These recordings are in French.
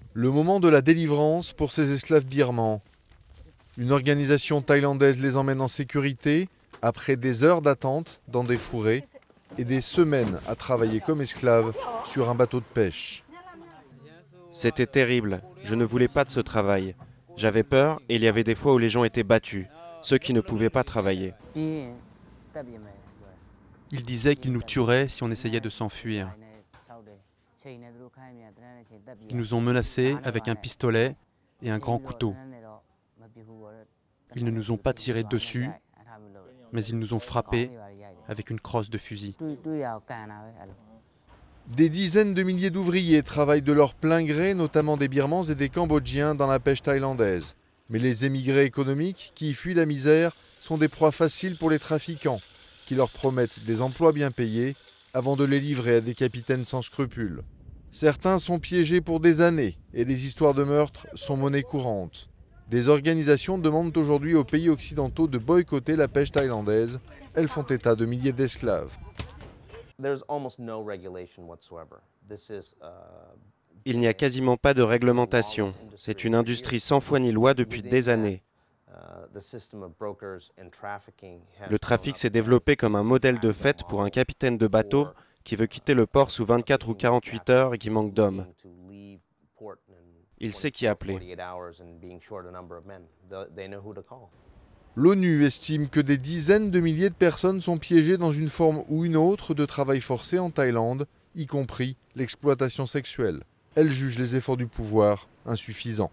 Le moment de la délivrance pour ces esclaves birmans. Une organisation thaïlandaise les emmène en sécurité après des heures d'attente dans des fourrés et des semaines à travailler comme esclaves sur un bateau de pêche. C'était terrible, je ne voulais pas de ce travail. J'avais peur et il y avait des fois où les gens étaient battus, ceux qui ne pouvaient pas travailler. Ils disaient qu'ils nous tueraient si on essayait de s'enfuir. Ils nous ont menacés avec un pistolet et un grand couteau. Ils ne nous ont pas tiré dessus, mais ils nous ont frappés avec une crosse de fusil. Des dizaines de milliers d'ouvriers travaillent de leur plein gré, notamment des Birmans et des Cambodgiens, dans la pêche thaïlandaise. Mais les émigrés économiques qui y fuient la misère sont des proies faciles pour les trafiquants, qui leur promettent des emplois bien payés avant de les livrer à des capitaines sans scrupules. Certains sont piégés pour des années et les histoires de meurtre sont monnaie courante. Des organisations demandent aujourd'hui aux pays occidentaux de boycotter la pêche thaïlandaise. Elles font état de milliers d'esclaves. Il n'y a quasiment pas de réglementation. C'est une industrie sans foi ni loi depuis des années. Le trafic s'est développé comme un modèle de fait pour un capitaine de bateau qui veut quitter le port sous 24 ou 48 heures et qui manque d'hommes. Il sait qui appeler. L'ONU estime que des dizaines de milliers de personnes sont piégées dans une forme ou une autre de travail forcé en Thaïlande, y compris l'exploitation sexuelle. Elle juge les efforts du pouvoir insuffisants.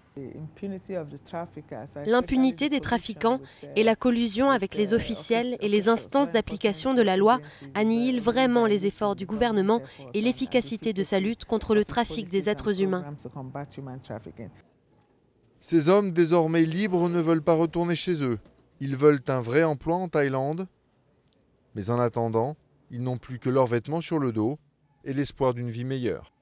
L'impunité des trafiquants et la collusion avec les officiels et les instances d'application de la loi annihilent vraiment les efforts du gouvernement et l'efficacité de sa lutte contre le trafic des êtres humains. Ces hommes désormais libres ne veulent pas retourner chez eux. Ils veulent un vrai emploi en Thaïlande. Mais en attendant, ils n'ont plus que leurs vêtements sur le dos et l'espoir d'une vie meilleure.